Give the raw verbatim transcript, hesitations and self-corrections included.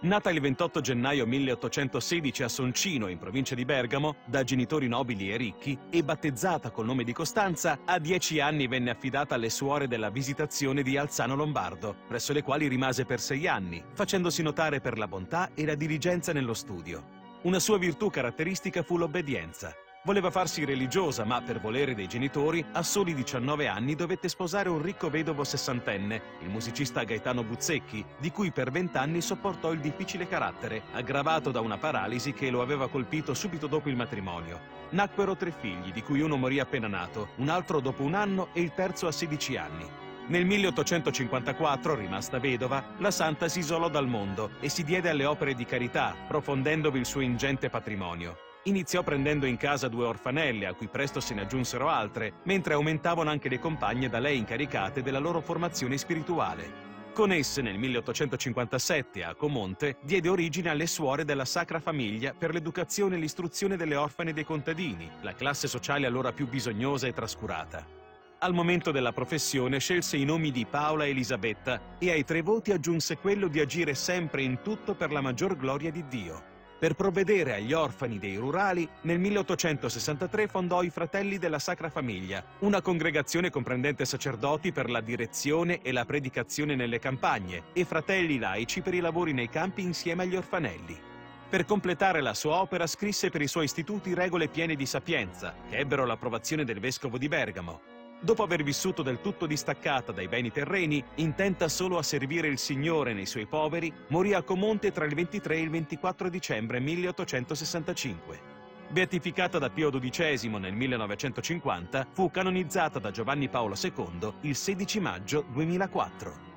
Nata il ventotto gennaio milleottocentosedici a Soncino, in provincia di Bergamo, da genitori nobili e ricchi, e battezzata col nome di Costanza, a dieci anni venne affidata alle suore della Visitazione di Alzano Lombardo, presso le quali rimase per sei anni, facendosi notare per la bontà e la diligenza nello studio. Una sua virtù caratteristica fu l'obbedienza. Voleva farsi religiosa, ma per volere dei genitori, a soli diciannove anni dovette sposare un ricco vedovo sessantenne, il musicista Gaetano Buzzecchi, di cui per vent'anni sopportò il difficile carattere, aggravato da una paralisi che lo aveva colpito subito dopo il matrimonio. Nacquero tre figli, di cui uno morì appena nato, un altro dopo un anno e il terzo a sedici anni. Nel milleottocentocinquantaquattro, rimasta vedova, la santa si isolò dal mondo e si diede alle opere di carità, profondendovi il suo ingente patrimonio. Iniziò prendendo in casa due orfanelle, a cui presto se ne aggiunsero altre, mentre aumentavano anche le compagne da lei incaricate della loro formazione spirituale. Con esse, nel milleottocentocinquantasette, a Comonte, diede origine alle suore della Sacra Famiglia per l'educazione e l'istruzione delle orfane dei contadini, la classe sociale allora più bisognosa e trascurata. Al momento della professione scelse i nomi di Paola e Elisabetta e ai tre voti aggiunse quello di agire sempre in tutto per la maggior gloria di Dio. Per provvedere agli orfani dei rurali, nel milleottocentosessantatré fondò i Fratelli della Sacra Famiglia, una congregazione comprendente sacerdoti per la direzione e la predicazione nelle campagne e fratelli laici per i lavori nei campi insieme agli orfanelli. Per completare la sua opera scrisse per i suoi istituti regole piene di sapienza, che ebbero l'approvazione del vescovo di Bergamo. Dopo aver vissuto del tutto distaccata dai beni terreni, intenta solo a servire il Signore nei suoi poveri, morì a Comonte tra il ventitré e il ventiquattro dicembre milleottocentosessantacinque. Beatificata da Pio dodicesimo nel millenovecentocinquanta, fu canonizzata da Giovanni Paolo secondo il sedici maggio duemilaquattro.